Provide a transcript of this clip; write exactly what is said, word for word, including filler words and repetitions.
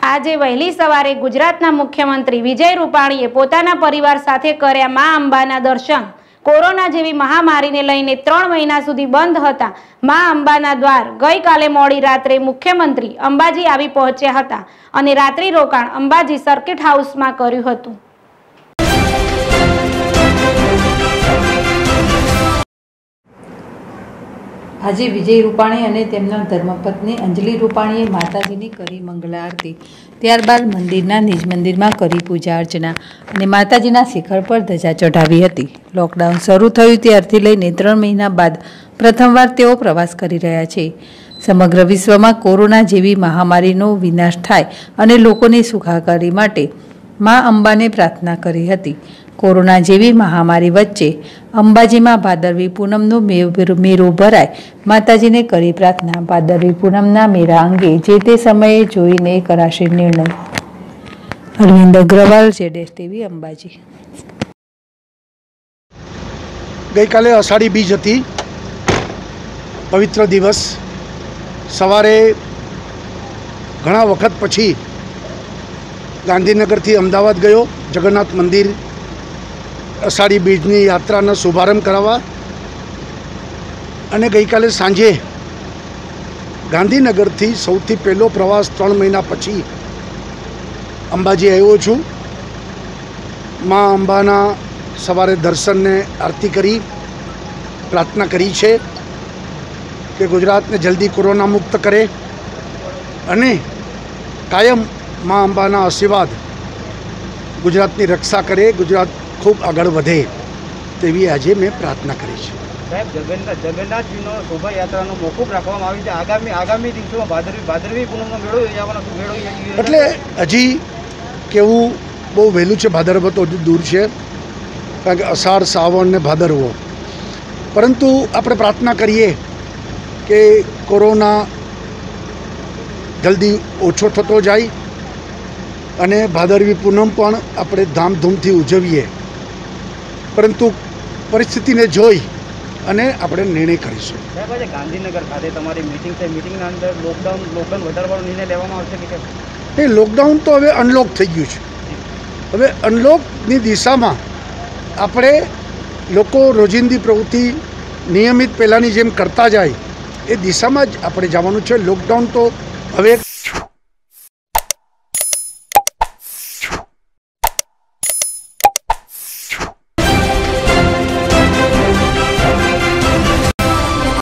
આજે વહેલી સવારે ગુજરાતના મુખ્યમંત્રી વિજય રૂપાણીએ પોતાના પરિવાર સાથે કર્યા મા અંબાના દર્શન। કોરોના જેવી મહામારીને લઈને ત્રણ મહિના સુધી બંધ હતા મા અંબાના દ્વાર ગઈકાલે મોડી રાત્રે મુખ્યમંત્રી અંબાજી આવી પહોંચ્યા હતા અને રાત્રિ રોકાણ અંબાજી સર્કિટ હાઉસમાં કર્યું હતું। આજે વિજય રૂપાણી અને તેમના ધર્મપત્ની અંજલિ રૂપાણીએ માતાજીની કરી મંગલા આરતી, ત્યારબાદ મંદિરના નિજ મંદિરમાં કરી પૂજા અર્ચના અને માતાજીના શિખર પર ધજા ચઢાવી હતી। લોકડાઉન શરૂ થયું ત્યારથી લઈને ત્રણ મહિના બાદ પ્રથમવાર તેઓ પ્રવાસ કરી રહ્યા છે। સમગ્ર વિશ્વમાં કોરોના જેવી મહામારીનો વિનાશ થાય અને લોકોની સુખાકારી માટે મા અંબાને પ્રાર્થના કરી હતી। કોરોના જેવી મહામારી વચ્ચે અંબાજીમાં ભાદરવી પૂનમનો મેળો ભરાય, માતાજીને કરી પ્રાર્થના। ભાદરવી પૂનમના મેળા અંગે જે તે સમયે જોઈને કરાશે નિર્ણય। અરવિંદ અગ્રવાલ, જેડેશ ટીવી, અંબાજી। ગઈકાલે અષાઢી બીજ હતી, પવિત્ર દિવસ। સવારે ઘણા વખત પછી ગાંધીનગરથી અમદાવાદ ગયો જગન્નાથ મંદિર અષાઢી બીજની યાત્રાનો શુભારંભ કરાવવા, અને ગઈકાલે સાંજે ગાંધીનગરથી સૌથી પહેલો પ્રવાસ ત્રણ મહિના પછી અંબાજી આવ્યો છું। મા અંબાના સવારે દર્શનને આરતી કરી પ્રાર્થના કરી છે કે ગુજરાતને જલ્દી કોરોના મુક્ત કરે અને કાયમ મા અંબાના આશીર્વાદ ગુજરાતની રક્ષા કરે, ગુજરાત ખૂબ આગળ વધે તેવી આજે મેં પ્રાર્થના કરી છે। સાહેબ, જગન્નાથજીનો શોભાયાત્રાનો મોકૂફ રાખવામાં આવી છે। આગામી આગામી દિવસોમાં ભાદરવી ભાદરવી પૂનમનો મેળો યોજાવાનો મેળો એટલે હજી કેવું બહુ વહેલું છે, ભાદરવો તો હજુ દૂર છે, કારણ કે અષાઢ, શ્રાવણ ને ભાદરવો। પરંતુ આપણે પ્રાર્થના કરીએ કે કોરોના જલ્દી ઓછો થતો જાય અને ભાદરવી પૂનમ પણ આપણે ધામધૂમથી ઉજવીએ, પરંતુ પરિસ્થિતિને જોઈ અને આપણે નિર્ણય કરીશું। સાહેબ, આજે ગાંધીનગર ખાતે તમારી મિટિંગ છે, મિટિંગના અંદર લોકડાઉન લોકડાઉન વધારવાનો નિર્ણય લેવામાં આવશે કે એ લોકડાઉન તો હવે અનલોક થઈ ગયું છે। હવે અનલોકની દિશામાં આપણે લોકો રોજિંદી પ્રવૃત્તિ નિયમિત પહેલાંની જેમ કરતા જાય એ દિશામાં જ આપણે જવાનું છે। લોકડાઉન તો હવે